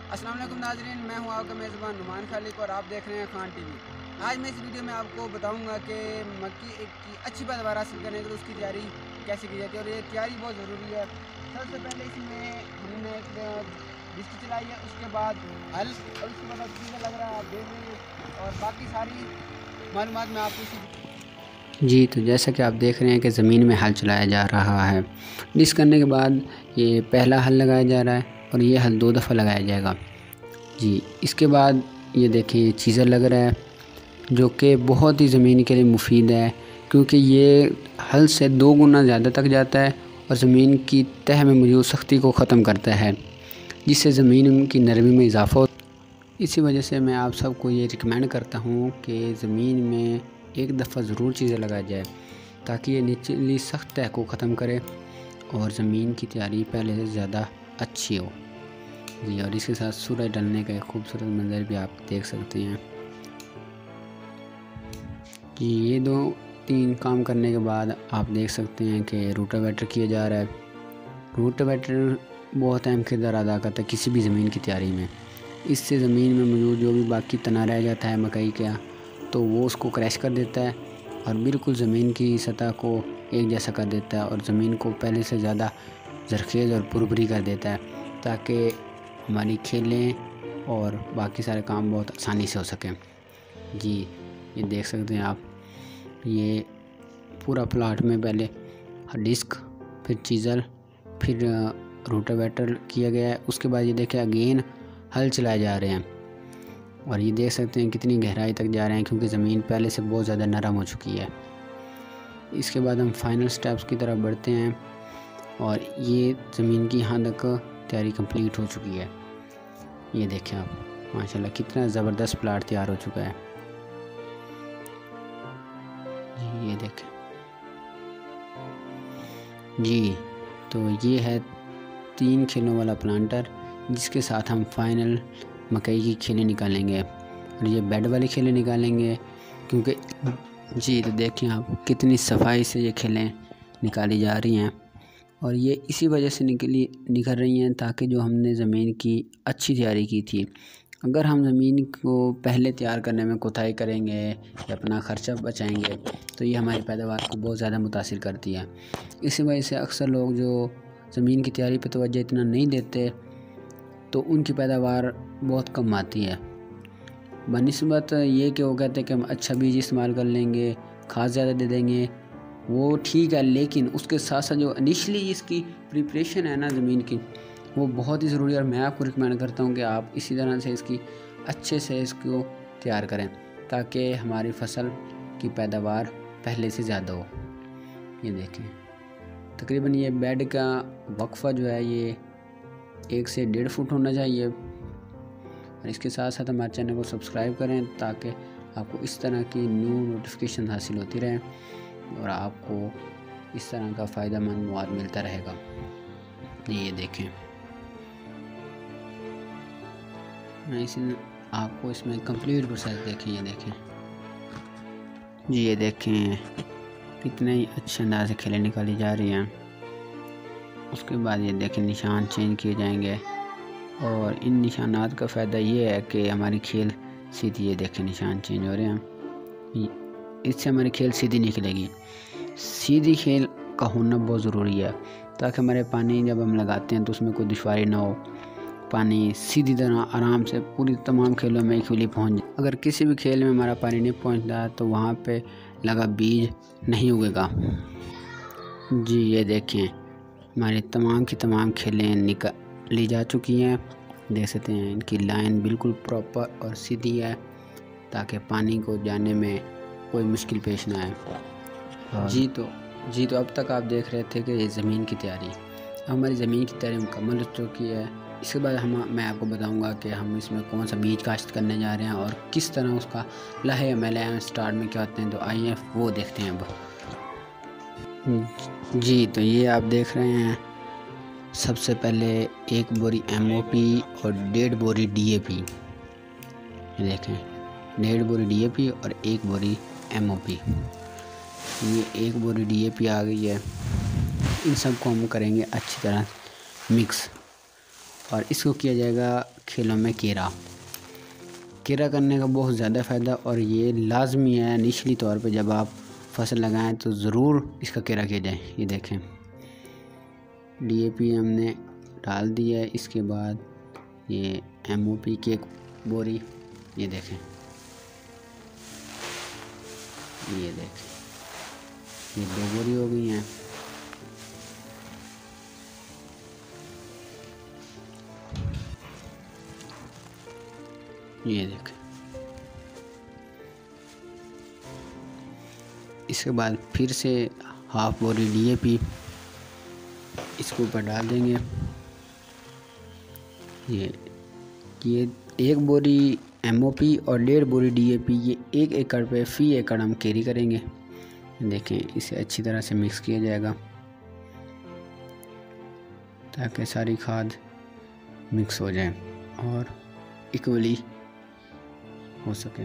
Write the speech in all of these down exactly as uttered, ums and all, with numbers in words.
अस्सलाम वालेकुम नाज़रीन, मैं हूं आपका मेज़बान नुमान खालिक और आप देख रहे हैं खान टीवी। आज मैं इस वीडियो में आपको बताऊंगा कि मक्की एक की अच्छी पैदावार हासिल करने के लिए उसकी तैयारी कैसे की जाती है और ये तैयारी बहुत ज़रूरी है। सबसे पहले इसमें हमने एक डिस्क चलाई है, उसके बाद हल और उसके बाद टीका लग रहा है, आप देख रहे और बाकी सारी मालूमात मैं आपको इसी जी तो जैसा कि आप देख रहे हैं कि ज़मीन में हल चलाया जा रहा है। डिस्क करने के बाद ये पहला हल लगाया जा रहा है और ये हल दो दफ़ा लगाया जाएगा। जी इसके बाद ये देखिए चीज़र लग रहा है जो कि बहुत ही ज़मीन के लिए मुफीद है, क्योंकि ये हल से दो गुना ज़्यादा तक जाता है और ज़मीन की तह में मौजूद सख्ती को ख़त्म करता है, जिससे ज़मीन की नरमी में इजाफ़ा हो। इसी वजह से मैं आप सबको ये रिकमेंड करता हूँ कि ज़मीन में एक दफ़ा ज़रूर चीज़ें लगाई जाए ताकि ये निचली सख्त तह को ख़त्म करे और ज़मीन की तैयारी पहले से ज़्यादा अच्छी हो। जी और इसके साथ सूरज ढलने का एक खूबसूरत मंजर भी आप देख सकते हैं। कि ये दो तीन काम करने के बाद आप देख सकते हैं कि रोटावेटर किया जा रहा है। रोटावेटर बहुत अहम किरदार अदा करता है किसी भी ज़मीन की तैयारी में। इससे ज़मीन में मौजूद जो भी बाकी तना रह जाता है मकई का, तो वो उसको क्रैश कर देता है और बिल्कुल ज़मीन की सतह को एक जैसा कर देता है और ज़मीन को पहले से ज़्यादा ज़रखेज़ और पुरभरी कर देता है, ताकि हमारी खेलें और बाकी सारे काम बहुत आसानी से हो सकें। जी ये देख सकते हैं आप, ये पूरा प्लाट में पहले डिस्क, फिर चीज़ल, फिर रोटावेटर किया गया है। उसके बाद ये देखें अगेन हल चलाए जा रहे हैं और ये देख सकते हैं कितनी गहराई तक जा रहे हैं, क्योंकि ज़मीन पहले से बहुत ज़्यादा नरम हो चुकी है। इसके बाद हम फाइनल स्टेप्स की तरफ बढ़ते हैं और ये ज़मीन की यहाँ तक तैयारी कंप्लीट हो चुकी है। ये देखें आप माशाल्लाह कितना ज़बरदस्त प्लाट तैयार हो चुका है। जी ये देखें जी तो ये है तीन खेलों वाला प्लांटर, जिसके साथ हम फाइनल मकई की खेलें निकालेंगे और ये बेड वाली खेलें निकालेंगे, क्योंकि जी तो देखें आप कितनी सफाई से ये खेलें निकाली जा रही हैं और ये इसी वजह से निकली निकल रही हैं ताकि जो हमने ज़मीन की अच्छी तैयारी की थी, अगर हम ज़मीन को पहले तैयार करने में कोताही करेंगे या अपना ख़र्चा बचाएंगे तो ये हमारी पैदावार को बहुत ज़्यादा मुतासिर करती है। इसी वजह से अक्सर लोग जो ज़मीन की तैयारी पर तवज्जो इतना नहीं देते तो उनकी पैदावार बहुत कम आती है। बनिस्बत ये कि वो कहते हैं कि हम अच्छा बीज इस्तेमाल कर लेंगे, खाद ज़्यादा दे देंगे, वो ठीक है, लेकिन उसके साथ साथ जो इनिशली इसकी प्रिपरेशन है ना ज़मीन की, वो बहुत ही ज़रूरी है और मैं आपको रिकमेंड करता हूँ कि आप इसी तरह से इसकी अच्छे से इसको तैयार करें ताकि हमारी फसल की पैदावार पहले से ज़्यादा हो। ये देखें तकरीबन ये बेड का वक्फा जो है ये एक से डेढ़ फुट होना चाहिए और इसके साथ साथ हमारे चैनल को सब्सक्राइब करें ताकि आपको इस तरह की न्यू नोटिफिकेशन हासिल होती रहे और आपको इस तरह का फ़ायदा मंद मवाद मिलता रहेगा। ये देखें मैं इस आपको इसमें कंप्लीट प्रोसेस देखें। ये देखें जी ये देखें कितने ही अच्छे अंदाज से खेलें निकाली जा रही हैं। उसके बाद ये देखें निशान चेंज किए जाएंगे और इन निशानात का फ़ायदा ये है कि हमारी खेल सीधी, ये देखें निशान चेंज हो रहे हैं, इससे हमारी खेल सीधी निकलेगी। सीधी खेल का होना बहुत ज़रूरी है ताकि हमारे पानी जब हम लगाते हैं तो उसमें कोई दुश्वारी ना हो, पानी सीधी तरह आराम से पूरी तमाम खेलों में इक्वली पहुंच जाए। अगर किसी भी खेल में हमारा पानी नहीं पहुंचता तो वहाँ पे लगा बीज नहीं उगेगा। जी ये देखें हमारी तमाम की तमाम खेलें निकाली जा चुकी हैं। देख सकते हैं इनकी लाइन बिल्कुल प्रॉपर और सीधी है ताकि पानी को जाने में कोई मुश्किल पेश ना आए। जी तो जी तो अब तक आप देख रहे थे कि ये ज़मीन की तैयारी, हमारी ज़मीन की तैयारी मुकम्मल हो चुकी है। इसके बाद हम मैं आपको बताऊंगा कि हम इसमें कौन सा बीज काश्त करने जा रहे हैं और किस तरह उसका लहे मेले स्टार्ट में क्या होते हैं, तो आइए वो देखते हैं अब। जी तो ये आप देख रहे हैं सबसे पहले एक बोरी एम ओ पी और डेढ़ बोरी डी ए पी। देखें डेढ़ बोरी डी ए पी और एक बोरी एम ओ पी। ये एक बोरी डी ए पी आ गई है। इन सब को हम करेंगे अच्छी तरह मिक्स और इसको किया जाएगा खेलों में केरा। केरा करने का बहुत ज़्यादा फ़ायदा और ये लाजमी है निचली तौर पे जब आप फसल लगाएं तो ज़रूर इसका केरा किया जाए। ये देखें डीएपी हमने डाल दिया है। इसके बाद ये एमओपी की एक बोरी, ये देखें ये देखें ये दो बोरी हो गई हैं। ये देखें इसके बाद फिर से हाफ बोरी डीएपी इसके ऊपर डाल देंगे। ये ये एक बोरी एमओपी और डेढ़ बोरी डीएपी ये एक एकड़ पे फी एकड़ हम कैरी करेंगे। देखें इसे अच्छी तरह से मिक्स किया जाएगा ताकि सारी खाद मिक्स हो जाए और इक्वली हो सके।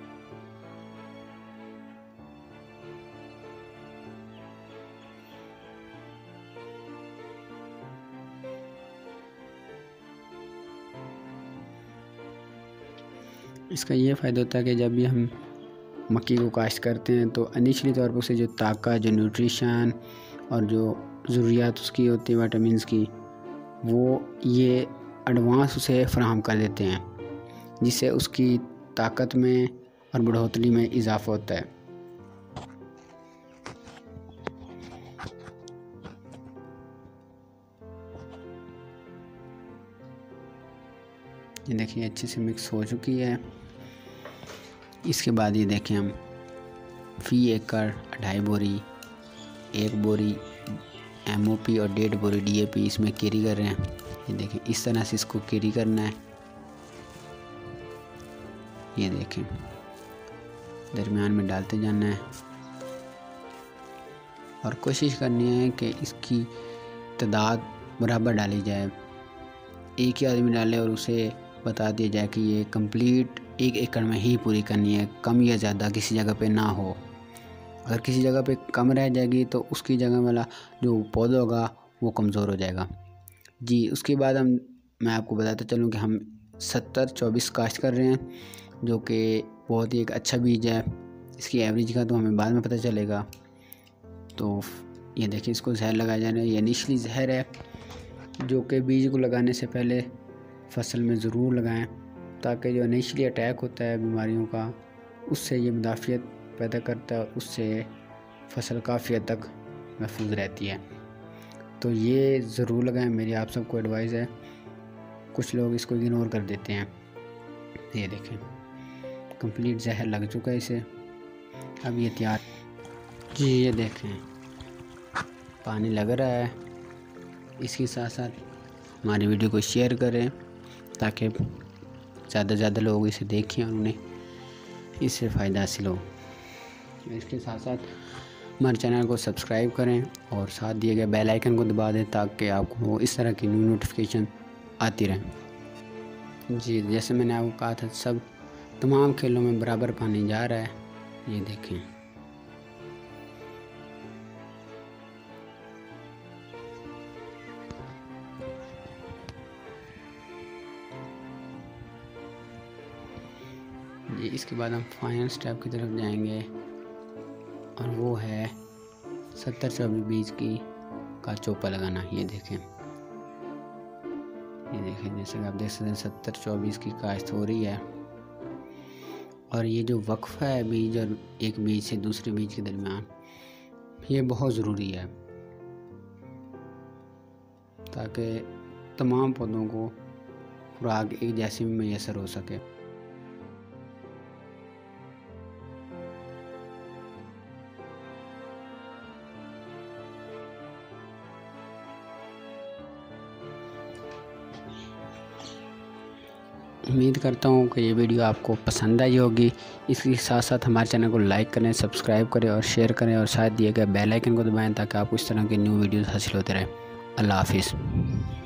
इसका ये फ़ायदा होता है कि जब भी हम मक्की को काश्त करते हैं तो इनिशियली तौर पर उसे जो ताकत, जो न्यूट्रिशन और जो ज़रूरियात उसकी होती है विटामिन्स की, वो ये एडवांस उसे फराहम कर देते हैं, जिससे उसकी ताकत में और बढ़ोतरी में इजाफ़ा होता है। ये देखिए अच्छे से मिक्स हो चुकी है। इसके बाद ये देखें हम फी एकड़ ढाई बोरी, एक बोरी एमओपी और डेढ़ बोरी डीएपी इसमें कैरी कर रहे हैं। ये देखें इस तरह से इसको कैरी करना है। ये देखें दरमियान में डालते जाना है और कोशिश करनी है कि इसकी तादाद बराबर डाली जाए। एक ही आदमी डाले और उसे बता दिया जाए कि ये कंप्लीट एक एकड़ में ही पूरी करनी है, कम या ज़्यादा किसी जगह पे ना हो। अगर किसी जगह पे कम रह जाएगी तो उसकी जगह वाला जो पौधा होगा वो कमज़ोर हो जाएगा जी। उसके बाद हम मैं आपको बताता चलूँ कि हम सत्तर चौबीस काश्त कर रहे हैं, जो कि बहुत ही एक अच्छा बीज है। इसकी एवरेज का तो हमें बाद में पता चलेगा। तो ये देखिए इसको जहर लगाया जाना है। ये इनिशली जहर है जो कि बीज को लगाने से पहले फसल में ज़रूर लगाएं, ताकि जो इनिशली अटैक होता है बीमारियों का उससे ये मुदाफ़ियत पैदा करता है, उससे फसल काफ़ी हद तक महफूज रहती है। तो ये ज़रूर लगाएं, मेरी आप सबको एडवाइस है। कुछ लोग इसको इग्नोर कर देते हैं। ये देखें कंप्लीट जहर लग चुका है इसे। अब ये तैयार जी। ये देखें पानी लग रहा है। इसके साथ साथ हमारी वीडियो को शेयर करें ताकि ज़्यादा से ज़्यादा लोग इसे देखें और उन्हें इससे फ़ायदा हासिल हो। इसके साथ साथ हमारे चैनल को सब्सक्राइब करें और साथ दिए गए बेल आइकन को दबा दें ताकि आपको इस तरह की न्यू नोटिफिकेशन आती रहे जी। जैसे मैंने आपको कहा था सब तमाम खेलों में बराबर पानी जा रहा है। ये देखें जी। इसके बाद हम फाइनल स्टेप की तरफ जाएंगे और वो है सत्तर चौबीस बीज की का चोपा लगाना। ये देखें ये देखें जैसे कि आप देख सकते हैं सत्तर चौबीस की काश्त हो रही है। और ये जो वक्फा है बीज और एक बीज से दूसरे बीज के दरमियान, ये बहुत ज़रूरी है ताकि तमाम पौधों को खुराक एक जैसी मैसर हो सके। उम्मीद करता हूँ कि ये वीडियो आपको पसंद आई होगी। इसके साथ साथ हमारे चैनल को लाइक करें, सब्सक्राइब करें और शेयर करें और साथ दिए गए बेल आइकन को दबाएं ताकि आपको इस तरह के न्यू वीडियोस हासिल होते रहें। अल्लाह हाफिज़।